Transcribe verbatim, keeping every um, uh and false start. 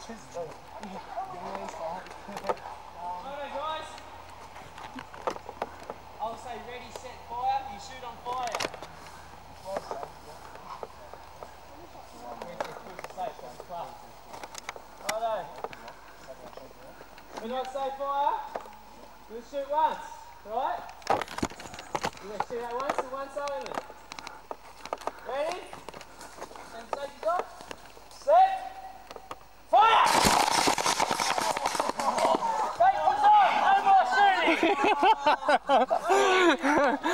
guys. I'll say ready, set, fire. You shoot on fire. Righto. When I say fire, you'll shoot once, right? You're going to shoot that once and once only. Ready? And take your shot. Set. Fire! Take your shot! No more shooting!